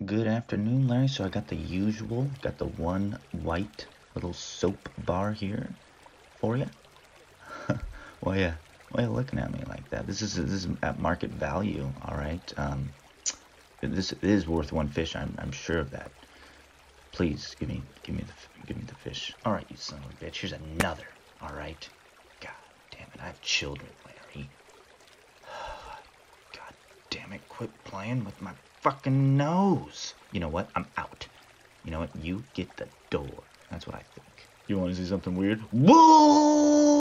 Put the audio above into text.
Good afternoon, Larry. So I got the usual, got the one white little soap bar here for you. Why you looking at me like that? This is at market value, all right. This is worth one fish. I'm sure of that. Please give me the fish. All right, you son of a bitch. Here's another. All right. God damn it! I have children, Larry. God damn it! Quit playing with my fucking nose. You know what? I'm out. You know what? You get the door. That's what I think. You want to see something weird? Whoa!